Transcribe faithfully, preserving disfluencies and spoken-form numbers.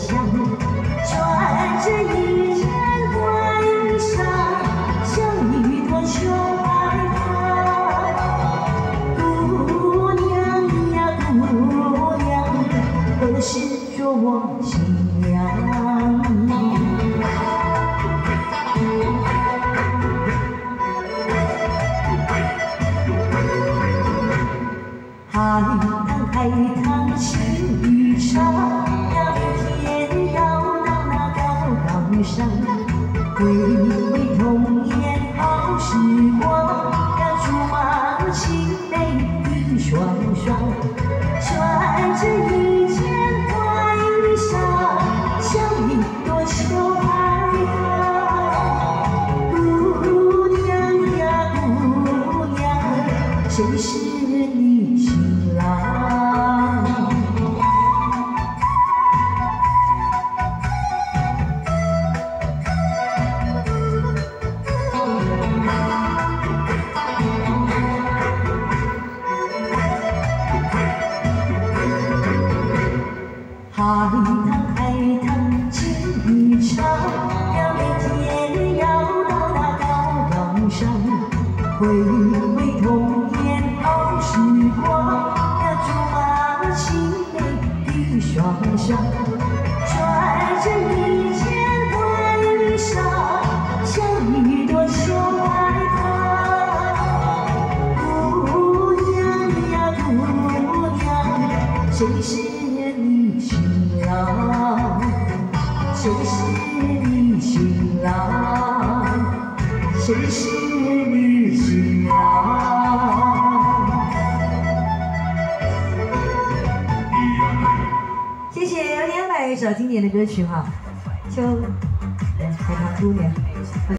香，穿着一件花衣裳，像一朵秋百合。姑娘呀姑娘，何时做我新娘？海棠海棠情意长，要明天要到那高岗上，回味童年好时光，要竹马青梅一双双，穿着一件花衣裳，像一朵秋百合。姑娘呀姑娘，谁是你新郎？海棠海棠情意长，要明天要到那高岗上，回味童年好时光，要竹马青梅一双双，穿着一件花衣裳，像一朵秋百合。姑娘呀姑娘，谁是你新郎？谁是你新郎？谁是你新郎？谢谢，有点来一首经典的歌曲哈，《秋海棠姑娘》。